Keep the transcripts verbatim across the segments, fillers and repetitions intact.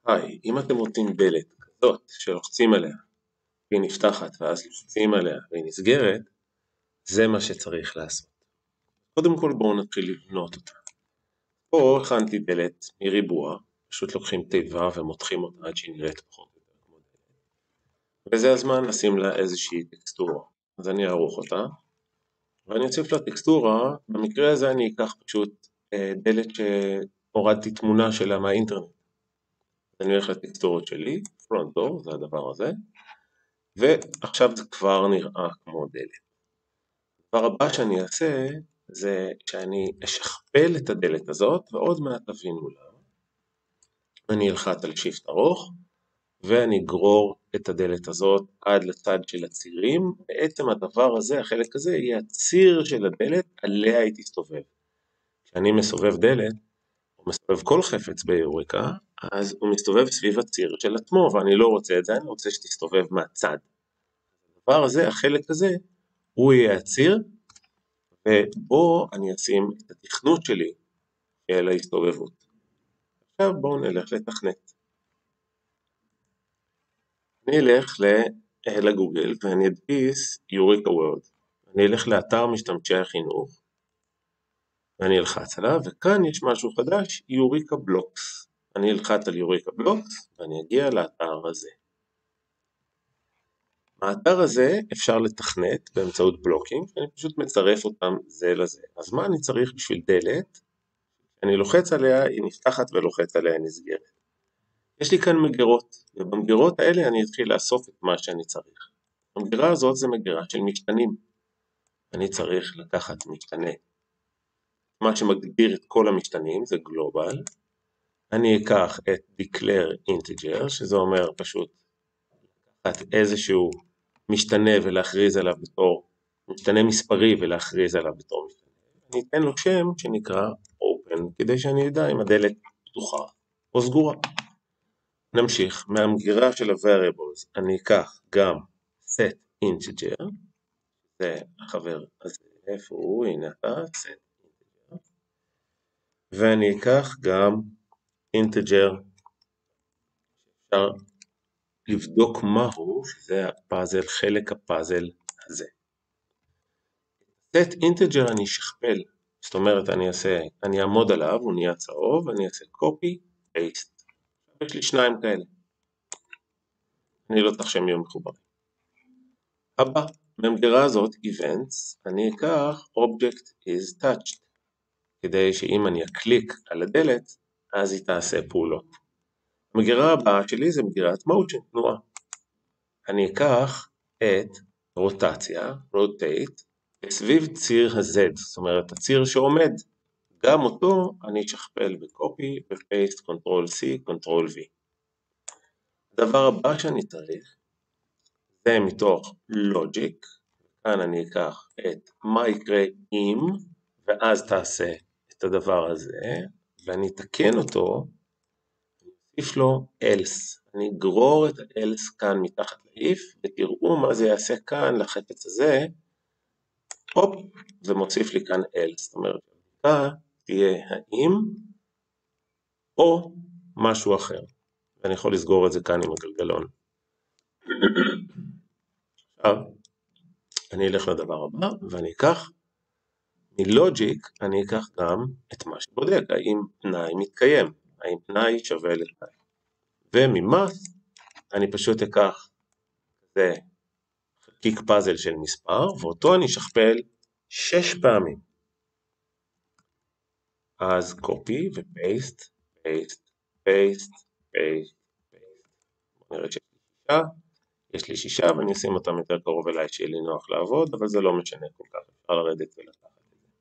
היי, אם אתם רוצים דלת כזאת שלוחצים עליה והיא נפתחת ואז לוחצים עליה והיא נסגרת, זה מה שצריך לעשות. קודם כל בואו נתחיל לבנות אותה. פה הכנתי דלת מריבוע, פשוט לוקחים תיבה ומותחים אותה עד שהיא נראית פחות או יותר כמו דלת. וזה הזמן לשים לה איזושהי טקסטורה. אז אני אערוך אותה, ואני אציף לה טקסטורה. במקרה הזה אני אקח פשוט דלת שהורדתי תמונה שלה מהאינטרנט. אני הולך לטקסטורות שלי, front door, זה הדבר הזה, ועכשיו זה כבר נראה כמו דלת. הדבר הבא שאני אעשה, זה שאני אשכפל את הדלת הזאת, ועוד מעט תבינו למה. אני אלחץ על שיפט ארוך, ואני אגרור את הדלת הזאת עד לצד של הצירים. בעצם הדבר הזה, החלק הזה, יהיה הציר של הדלת, עליה היא תסתובב. כשאני מסובב דלת, הוא מסתובב כל חפץ ביוריקה, אז הוא מסתובב סביב הציר של עצמו, ואני לא רוצה את זה, אני רוצה שתסתובב מהצד. הדבר הזה, החלק הזה, הוא יהיה הציר, ובו אני אשים את התכנות שלי אל ההסתובבות. עכשיו בואו נלך לתכנת. אני אלך לגוגל ואני אדפיס יוריקה וורד. אני אלך לאתר משתמשי החינוך, ואני אלחץ עליו, וכאן יש משהו חדש, יוריקה בלוקס. אני אלחץ על יוריקה בלוקס, ואני אגיע לאתר הזה. האתר הזה אפשר לתכנת באמצעות בלוקים, אני פשוט מצרף אותם זה לזה. אז מה אני צריך בשביל דלת? אני לוחץ עליה, היא נפתחת ולוחץ עליה, היא נסגרת. יש לי כאן מגירות, ובמגירות האלה אני אתחיל לאסוף את מה שאני צריך. המגירה הזאת זה מגירה של משתנים. אני צריך לקחת משתנה. מה שמגדיר את כל המשתנים זה גלובל. אני אקח את declare integer, שזה אומר פשוט לקחת איזשהו משתנה ולהכריז עליו בתור, משתנה מספרי ולהכריז עליו בתור משתנה. אני אתן לו שם שנקרא open, כדי שאני אדע אם הדלת פתוחה או סגורה. נמשיך, מהמגירה של ה-variables אני אקח גם set integer, זה החבר הזה, איפה הוא? הנה אתה, set integer, ואני אקח גם integer, אפשר לבדוק מהו, שזה הפאזל, חלק הפאזל הזה. set integer אני אשכפל, זאת אומרת אני אעשה, אני אעמוד עליו, הוא נהיה צהוב, אני אעשה copy, paste. יש לי שניים כאלה. אני לא צריך שהם יהיו מחוברים. הבא, במגירה הזאת, events, אני אקח object is touched, כדי שאם אני אקליק על הדלת, אז היא תעשה פעולות. המגירה הבאה שלי זה מגירת motion, תנועה. אני אקח את רוטציה, rotate, סביב ציר ה-Z, זאת אומרת הציר שעומד, גם אותו אני אשכפל ב-copy, ב-paste, control-C, control-V. הדבר הבא שאני צריך, זה מתוך logic, כאן אני אקח את מה יקרה אם, ואז תעשה את הדבר הזה, ואני אתקן אותו, אוסיף לו else, אני אגרור את ה-else כאן מתחת ל-if, ותראו מה זה יעשה כאן לחפץ הזה, הופ, ומוסיף לי כאן else, זאת אומרת, הבדיקה תהיה האם, או משהו אחר, ואני יכול לסגור את זה כאן עם הגלגלון. עכשיו, אני אלך לדבר הבא, ואני אקח, מלוג'יק אני אקח גם את מה שבודק, האם תנאי מתקיים, האם תנאי שווה לתנאי. וממס, אני פשוט אקח, זה חלקיק פאזל של מספר, ואותו אני אשכפל שש פעמים. אז copy ו-paste, paste, paste, paste, paste. בוא נראה שיש לי שישה, יש לי שישה, ואני אשים אותם יותר קרוב אליי שיהיה לי נוח לעבוד, אבל זה לא משנה כל כך, אפשר לרדת ולקחת את זה.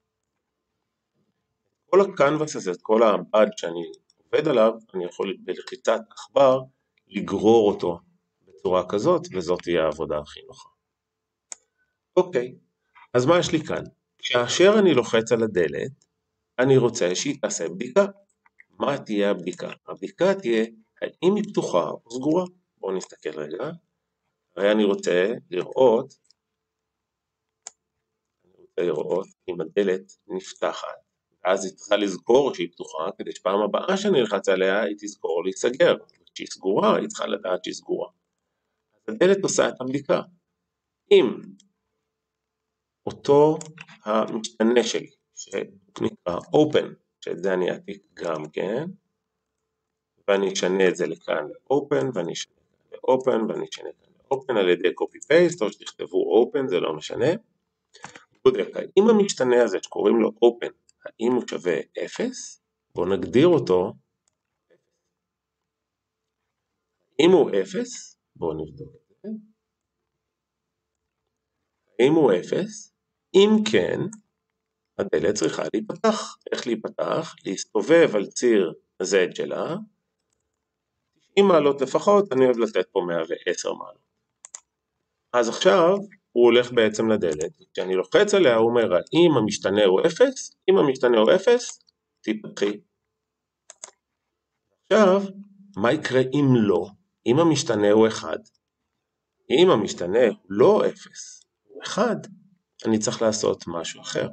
כל הקנבס הזה, כל הבד שאני עובד עליו, אני יכול בלחיצת עכבר לגרור אותו בצורה כזאת, וזאת תהיה העבודה הכי נוחה. אוקיי, אז מה יש לי כאן? כאשר אני לוחץ על הדלת, אני רוצה שהיא תעשה בדיקה. מה תהיה הבדיקה? הבדיקה תהיה האם היא פתוחה או סגורה. בואו נסתכל רגע. הרי אני רוצה לראות, אני רוצה לראות אם הדלת נפתחת, ואז היא צריכה לזכור שהיא פתוחה, כדי שפעם הבאה שאני אלחץ עליה היא תזכור להיסגר. שהיא סגורה, היא צריכה לדעת שהיא סגורה. אז הדלת עושה את הבדיקה. אם אותו המשתנה שלי, שנקרא open, שאת זה אני אעתיק גם כן, ואני אשנה את זה לכאן ל-open, ואני אשנה את זה ל-open, ואני אשנה את זה ל-open על ידי copy-paste, או שתכתבו open, זה לא משנה. בודק, אם המשתנה הזה שקוראים לו open, האם הוא שווה אפס, בואו נגדיר אותו. אם הוא אפס, בואו נבדוק את זה. אם הוא אפס, אם כן, הדלת צריכה להיפתח. איך להיפתח? להסתובב על ציר Z שלה, תשעים מעלות לפחות, אני אוהב לתת פה מאה ועשר מעלות. אז עכשיו הוא הולך בעצם לדלת, כשאני לוחץ עליה הוא אומר, אם המשתנה הוא אפס, אם המשתנה הוא אפס, תפתחי. עכשיו, מה יקרה אם לא? אם המשתנה הוא אחד, אם המשתנה הוא לא אפס, הוא אחד, אני צריך לעשות משהו אחר.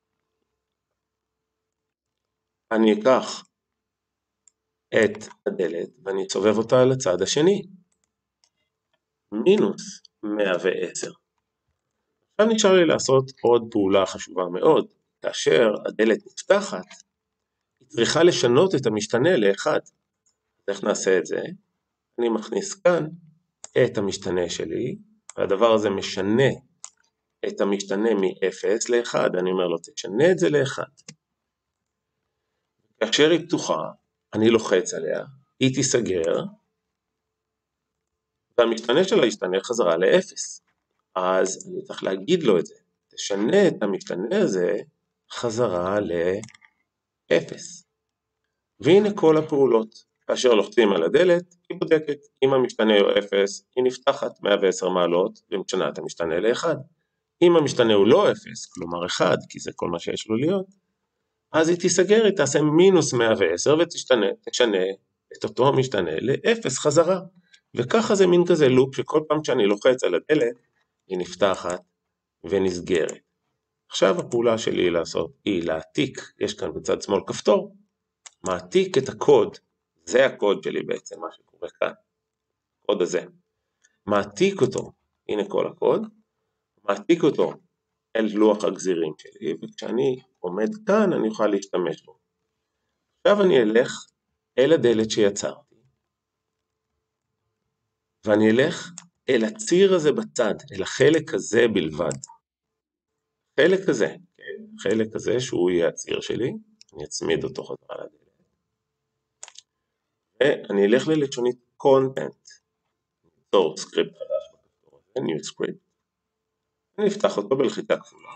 אני אקח את הדלת ואני אצובב אותה על הצד השני. מינוס מאה ועשר. עכשיו נשאר לי לעשות עוד פעולה חשובה מאוד. כאשר הדלת נפתחת, היא צריכה לשנות את המשתנה לאחד. איך נעשה את זה? אני מכניס כאן את המשתנה שלי, והדבר הזה משנה את המשתנה מ-אפס ל-אחד. אני אומר לו, תשנה את זה ל-אחד. כאשר היא פתוחה, אני לוחץ עליה, היא תיסגר, והמשתנה שלה ישתנה חזרה ל-אפס. אז אני צריך להגיד לו את זה. תשנה את המשתנה הזה חזרה ל-אפס. והנה כל הפעולות. כאשר לוחצים על הדלת, היא בודקת. אם המשתנה הוא אפס, היא נפתחת מאה ועשר מעלות, ומשנה את המשתנה ל-אחד. אם המשתנה הוא לא אפס, כלומר אחד, כי זה כל מה שיש לו להיות, אז היא תיסגר, היא תעשה מינוס מאה ועשר, ותשתנה, תשנה את אותו המשתנה ל-אפס חזרה. וככה זה מין כזה לופ, שכל פעם שאני לוחץ על הדלת, היא נפתחת ונסגרת. עכשיו הפעולה שלי היא לעשות, היא להעתיק, יש כאן בצד שמאל כפתור, מעתיק את הקוד, זה הקוד שלי בעצם, מה שקורה כאן, הקוד הזה. מעתיק אותו, הנה כל הקוד, מעתיק אותו אל לוח הגזירים שלי, וכשאני עומד כאן אני אוכל להשתמש בו. עכשיו אני אלך אל הדלת שיצרתי, ואני אלך אל הציר הזה בצד, אל החלק הזה בלבד. חלק הזה, כן, חלק הזה שהוא יהיה הציר שלי, אני אצמיד אותו חזרה לדלת. ואני אלך ללשונית content, ניצור סקריפט חדש בכפתור הזה, new script. אני אפתח אותו בלחיצה כפולה.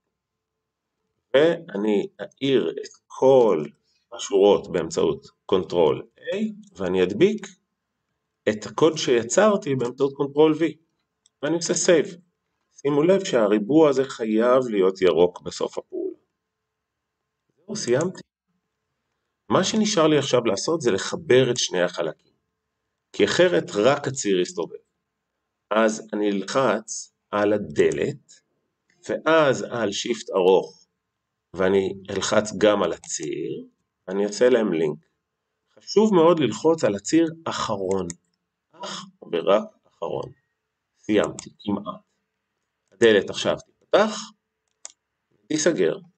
ואני אעיר את כל השורות באמצעות קונטרול A, ואני אדביק את הקוד שיצרתי באמצעות קונטרול V. ואני עושה save. שימו לב שהריבוע הזה חייב להיות ירוק בסוף הפעולה. זהו, סיימתי. מה שנשאר לי עכשיו לעשות זה לחבר את שני החלקים. כי אחרת רק הציר יסתובב. אז אני אלחץ על הדלת, ואז על שיפט ארוך, ואני אלחץ גם על הציר, ואני אעשה להם לינק. חשוב מאוד ללחוץ על הציר אחרון. אך ורק אחרון. סיימתי, כמעט. הדלת עכשיו תפתח, תיסגר.